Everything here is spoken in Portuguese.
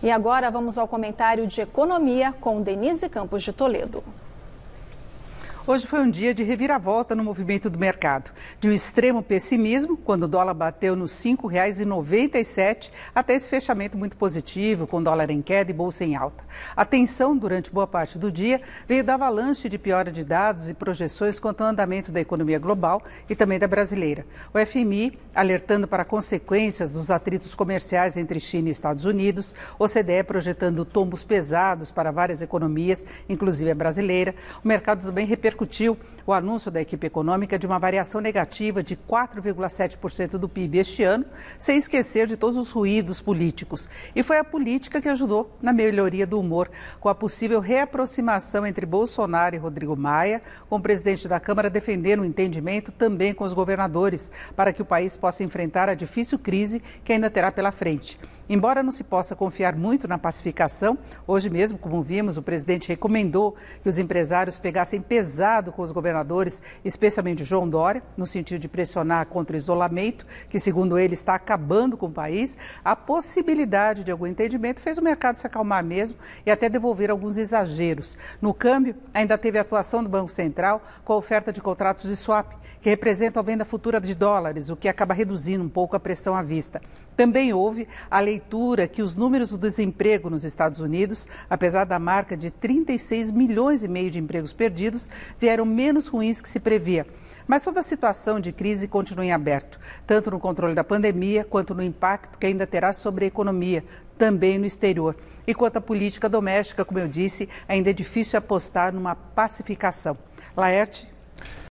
E agora vamos ao comentário de economia com Denise Campos de Toledo. Hoje foi um dia de reviravolta no movimento do mercado. De um extremo pessimismo, quando o dólar bateu nos R$ 5,97, até esse fechamento muito positivo, com dólar em queda e bolsa em alta. A tensão durante boa parte do dia veio da avalanche de piora de dados e projeções quanto ao andamento da economia global e também da brasileira. O FMI alertando para consequências dos atritos comerciais entre China e Estados Unidos, OCDE projetando tombos pesados para várias economias, inclusive a brasileira. O mercado também repercutiu o anúncio da equipe econômica de uma variação negativa de 4,7% do PIB este ano, sem esquecer de todos os ruídos políticos. E foi a política que ajudou na melhoria do humor, com a possível reaproximação entre Bolsonaro e Rodrigo Maia, com o presidente da Câmara defendendo um entendimento também com os governadores, para que o país possa enfrentar a difícil crise que ainda terá pela frente. Embora não se possa confiar muito na pacificação, hoje mesmo, como vimos, o presidente recomendou que os empresários pegassem pesado com os governadores, especialmente João Dória, no sentido de pressionar contra o isolamento, que, segundo ele, está acabando com o país. A possibilidade de algum entendimento fez o mercado se acalmar mesmo e até devolver alguns exageros. No câmbio, ainda teve a atuação do Banco Central com a oferta de contratos de swap, que representam a venda futura de dólares, o que acaba reduzindo um pouco a pressão à vista. Também houve a leitura que os números do desemprego nos Estados Unidos, apesar da marca de 36 milhões e meio de empregos perdidos, vieram menos ruins que se previa. Mas toda a situação de crise continua em aberto, tanto no controle da pandemia quanto no impacto que ainda terá sobre a economia, também no exterior. E quanto à política doméstica, como eu disse, ainda é difícil apostar numa pacificação. Laerte?